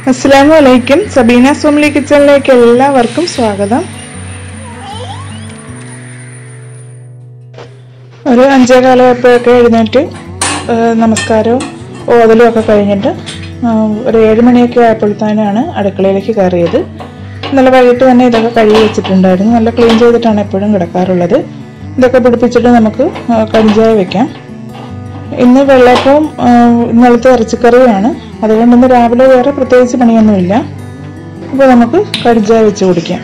അസ്സലാമു അലൈക്കും. സബീന സോംലി കിച്ചണിലേക്ക് എല്ലാവർക്കും സ്വാഗതം. ഒരു 5:15 എഴുന്നേറ്റ് നമസ്കാരവും ഓതലും ഒക്കെ കഴിഞ്ഞിട്ട് ഒരു 7 മണിയൊക്കെ ആയപ്പോഴത്തേനാണ് അടുക്കളയിലേക്ക് കയറിയത്. നല്ല വൈകിട്ട് തന്നെ ഇതൊക്കെ കഴുകി വെച്ചിട്ടുണ്ടായിരുന്നു. നല്ല ക്ലീൻ ചെയ്തിട്ടാണ് എപ്പോഴും കിടക്കാറുള്ളത്. ഇതൊക്കെ പിടിപ്പിച്ചിട്ട് നമുക്ക് കഞ്ചായ വെക്കാം. ഇന്ന് വെള്ളയപ്പവും ഇന്നലത്തെ ഇറച്ചിക്കറിയുമാണ്. അതുകൊണ്ട് ഇന്ന് രാവിലെ വേറെ പ്രത്യേകിച്ച് പണിയൊന്നുമില്ല. അപ്പോൾ നമുക്ക് കടിഞ്ചായ വെച്ച് കുടിക്കാം.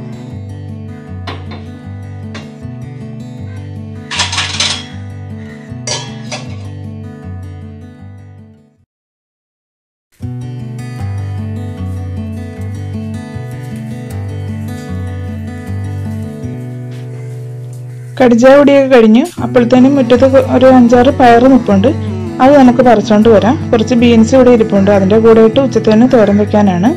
കടിഞ്ചായ പൊടിയൊക്കെ കഴിഞ്ഞ് അപ്പോഴത്തേനും മുറ്റത്ത് ഒരു 5-6 പയർ നിൽപ്പുണ്ട്. അത് നമുക്ക് പറിച്ചോണ്ട് വരാം. കുറച്ച് ബീൻസ് ഇവിടെ ഇരിപ്പുണ്ട്. അതിൻ്റെ കൂടെ ഇട്ട് ഉച്ചത്തേന് തോരൻ വെക്കാനാണ്.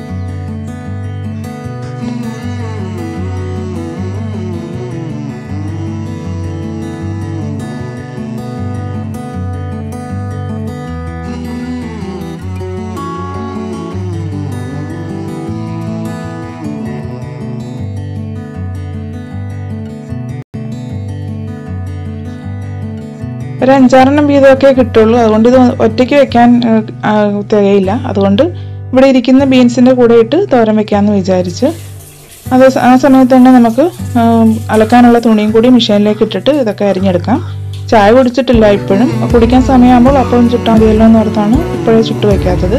ഒരു 5-6 വീതമൊക്കെ കിട്ടുള്ളൂ. അതുകൊണ്ട് ഇത് ഒറ്റയ്ക്ക് വെക്കാൻ തികയില്ല. അതുകൊണ്ട് ഇവിടെ ഇരിക്കുന്ന ബീൻസിൻ്റെ കൂടെ ഇട്ട് തോരൻ വെക്കാമെന്ന് വിചാരിച്ച് ആ സമയത്ത് തന്നെ നമുക്ക് അലക്കാനുള്ള തുണിയും കൂടി മെഷീനിലേക്ക് ഇട്ടിട്ട് ഇതൊക്കെ അരിഞ്ഞെടുക്കാം. ചായ കുടിച്ചിട്ടില്ല. ഇപ്പോഴും കുടിക്കാൻ സമയമാകുമ്പോൾ അപ്പം ചുട്ടാൽ മതിയല്ലോ എന്ന് ഓർത്താണ് ഇപ്പോഴേ ചുട്ട് വയ്ക്കാത്തത്.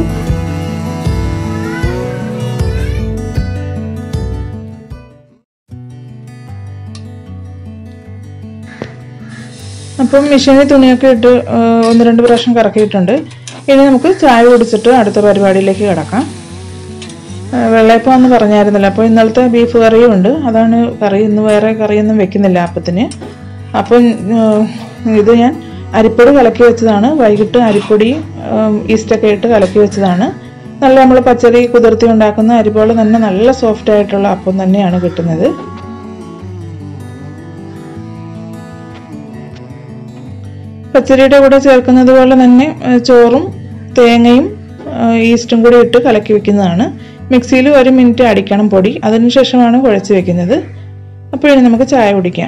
അപ്പം മെഷീനിൽ തുണിയൊക്കെ ഇട്ട് 1-2 പ്രാവശ്യം കറക്കിയിട്ടുണ്ട്. ഇനി നമുക്ക് ചായ കുടിച്ചിട്ട് അടുത്ത പരിപാടിയിലേക്ക് കിടക്കാം. വെള്ളയപ്പം എന്ന് പറഞ്ഞായിരുന്നില്ല. അപ്പോൾ ഇന്നലത്തെ ബീഫ് കറിയും ഉണ്ട്. അതാണ് കറി. ഇന്ന് വേറെ കറിയൊന്നും വെക്കുന്നില്ല അപ്പത്തിന്. അപ്പം ഇത് ഞാൻ അരിപ്പൊടി കലക്കി വെച്ചതാണ്. വൈകിട്ട് അരിപ്പൊടി ഈസ്റ്റൊക്കെ ഇട്ട് കലക്കി വെച്ചതാണ്. നല്ല നമ്മൾ പച്ചരി കുതിർത്തി ഉണ്ടാക്കുന്ന അരി പോലെ തന്നെ നല്ല സോഫ്റ്റ് ആയിട്ടുള്ള അപ്പം തന്നെയാണ് കിട്ടുന്നത്. പച്ചരിയുടെ കൂടെ ചേർക്കുന്നത് പോലെ തന്നെ ചോറും തേങ്ങയും ഈസ്റ്റും കൂടി ഇട്ട് കലക്കി വെക്കുന്നതാണ്. മിക്സിയിൽ 1 മിനിറ്റ് അടിക്കണം പൊടി. അതിനുശേഷമാണ് കുഴച്ച് വെക്കുന്നത്. അപ്പോഴേ നമുക്ക് ചായ കുടിക്കാം.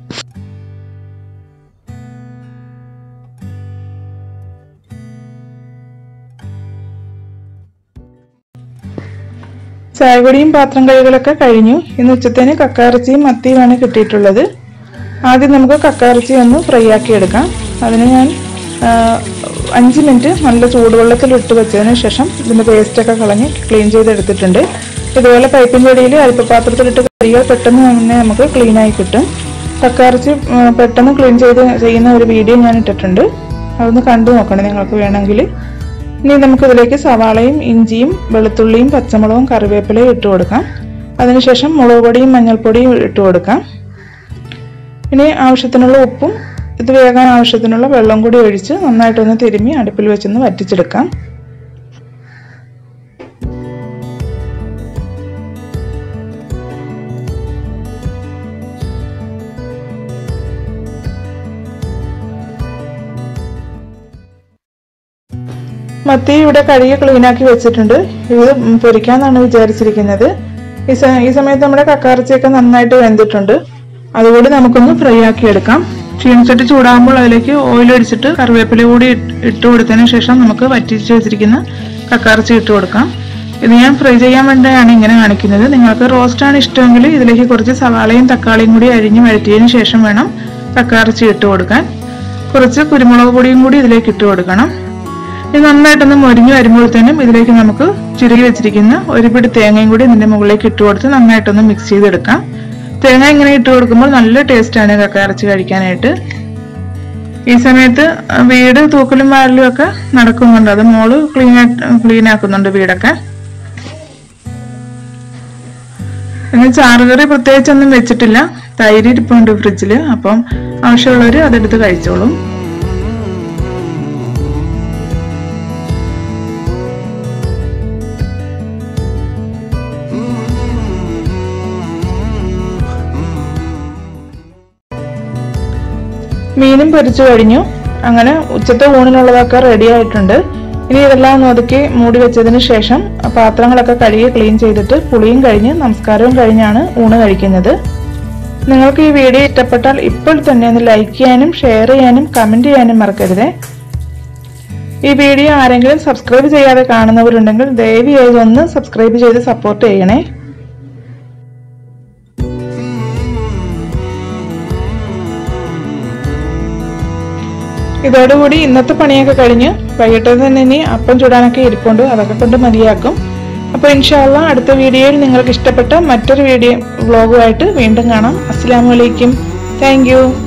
ചായപൊടിയും പാത്രം കഴുകലൊക്കെ കഴിഞ്ഞു. ഇന്ന് ഉച്ചത്തേന് കക്കയിറച്ചിയും മത്തിയുമാണ് കിട്ടിയിട്ടുള്ളത്. ആദ്യം നമുക്ക് കക്കയിറച്ചി ഒന്ന് ഫ്രൈ ആക്കി എടുക്കാം. അതിന് ഞാൻ 5 മിനിറ്റ് നല്ല ചൂടുവെള്ളത്തിൽ ഇട്ട് വെച്ചതിന് ശേഷം ഇതിൻ്റെ പേസ്റ്റൊക്കെ കളഞ്ഞ് ക്ലീൻ ചെയ്തെടുത്തിട്ടുണ്ട്. ഇതുപോലെ പൈപ്പിൻ്റെ ഇടയിൽ അരിപ്പപാത്രത്തിലിട്ട് കറികൾ പെട്ടെന്ന് തന്നെ നമുക്ക് ക്ലീനായി കിട്ടും. കക്കയിറച്ചി പെട്ടെന്ന് ക്ലീൻ ചെയ്യുന്ന ഒരു വീഡിയോ ഞാൻ ഇട്ടിട്ടുണ്ട്. അതൊന്ന് കണ്ടു നോക്കണം നിങ്ങൾക്ക് വേണമെങ്കിൽ. ഇനി നമുക്കിതിലേക്ക് സവാളയും ഇഞ്ചിയും വെളുത്തുള്ളിയും പച്ചമുളകും കറിവേപ്പിലയും ഇട്ട് കൊടുക്കാം. അതിനുശേഷം മുളക് പൊടിയും മഞ്ഞൾപ്പൊടിയും ഇട്ട് കൊടുക്കാം. ഇനി ആവശ്യത്തിനുള്ള ഉപ്പും ഇത് വേകാൻ ആവശ്യത്തിനുള്ള വെള്ളം കൂടി ഒഴിച്ച് നന്നായിട്ടൊന്ന് തിരുമ്മി അടുപ്പിൽ വെച്ചൊന്ന് വറ്റിച്ചെടുക്കാം. മത്തി ഇവിടെ കഴുകി ക്ലീനാക്കി വെച്ചിട്ടുണ്ട്. ഇത് പൊരിക്കാന്നാണ് വിചാരിച്ചിരിക്കുന്നത്. ഈ സമയത്ത് നമ്മുടെ കക്കയിറച്ചിയൊക്കെ നന്നായിട്ട് വെന്തിട്ടുണ്ട്. അതുകൂടി നമുക്കൊന്ന് ഫ്രൈ ആക്കി എടുക്കാം. ചീനച്ചട്ടി ചൂടാകുമ്പോൾ അതിലേക്ക് ഓയിൽ ഒഴിച്ചിട്ട് കറിവേപ്പില കൂടി ഇട്ട് കൊടുത്തതിന് ശേഷം നമുക്ക് വറ്റിച്ച് വെച്ചിരിക്കുന്ന കക്കയിറച്ചി ഇട്ട് കൊടുക്കാം. ഇത് ഞാൻ ഫ്രൈ ചെയ്യാൻ വേണ്ടിയാണ് ഇങ്ങനെ കാണിക്കുന്നത്. നിങ്ങൾക്ക് റോസ്റ്റാണ് ഇഷ്ടമെങ്കിൽ ഇതിലേക്ക് കുറച്ച് സവാളയും തക്കാളിയും കൂടി അരിഞ്ഞ് വഴറ്റിയതിന് ശേഷം വേണം കക്കയിറച്ചി ഇട്ട് കൊടുക്കാൻ. കുറച്ച് കുരുമുളക് പൊടിയും കൂടി ഇതിലേക്ക് ഇട്ട് കൊടുക്കണം. ഇത് നന്നായിട്ടൊന്ന് മൊരിഞ്ഞ് വരുമ്പോഴത്തേനും ഇതിലേക്ക് നമുക്ക് ചിരകി വെച്ചിരിക്കുന്ന 1 പിടി തേങ്ങയും കൂടി ഇതിൻ്റെ മുകളിലേക്ക് ഇട്ട് കൊടുത്ത് നന്നായിട്ടൊന്ന് മിക്സ് ചെയ്തെടുക്കാം. തേങ്ങ ഇങ്ങനെ ഇട്ട് കൊടുക്കുമ്പോൾ നല്ല ടേസ്റ്റാണ് കക്കയിറച്ചി കഴിക്കാനായിട്ട്. ഈ സമയത്ത് വീട് തൂക്കലും വാരലും ഒക്കെ നടക്കുന്നുണ്ട്. അത് മോള് ക്ലീൻ ആക്കുന്നുണ്ട് വീടൊക്കെ. പിന്നെ ചാറുകറി പ്രത്യേകിച്ചൊന്നും വെച്ചിട്ടില്ല. തൈര് ഇരിപ്പുണ്ട് ഫ്രിഡ്ജിൽ. അപ്പം ആവശ്യമുള്ളവർ അതെടുത്ത് കഴിച്ചോളും. മീനും പൊരിച്ചു കഴിഞ്ഞു. അങ്ങനെ ഉച്ചത്തെ ഊണിനുള്ളതൊക്കെ റെഡി ആയിട്ടുണ്ട്. ഇനി ഇതെല്ലാം ഒന്ന് ഒതുക്കി മൂടി വെച്ചതിന് ശേഷം പാത്രങ്ങളൊക്കെ കഴുകി ക്ലീൻ ചെയ്തിട്ട് കുളിയും കഴിഞ്ഞ് നമസ്കാരവും കഴിഞ്ഞാണ് ഊണ് കഴിക്കുന്നത്. നിങ്ങൾക്ക് ഈ വീഡിയോ ഇഷ്ടപ്പെട്ടാൽ ഇപ്പോൾ തന്നെ ഒന്ന് ലൈക്ക് ചെയ്യാനും ഷെയർ ചെയ്യാനും കമന്റ് ചെയ്യാനും മറക്കരുതേ. ഈ വീഡിയോ ആരെങ്കിലും സബ്സ്ക്രൈബ് ചെയ്യാതെ കാണുന്നവരുണ്ടെങ്കിൽ ദയവായി ഒന്ന് സബ്സ്ക്രൈബ് ചെയ്ത് സപ്പോർട്ട് ചെയ്യണേ. ഇതോടുകൂടി ഇന്നത്തെ പണിയൊക്കെ കഴിഞ്ഞ് വൈകിട്ട് തന്നെ ഇനി അപ്പം ചൂടാനൊക്കെ ഇരിപ്പുണ്ട്, അതൊക്കെ കൊണ്ട് മതിയാക്കും. അപ്പോൾ ഇൻഷാ അല്ലാഹ് അടുത്ത വീഡിയോയിൽ നിങ്ങൾക്ക് ഇഷ്ടപ്പെട്ട മറ്റൊരു വ്ലോഗുമായിട്ട് വീണ്ടും കാണാം. അസ്സലാമു അലൈക്കും. Thank U.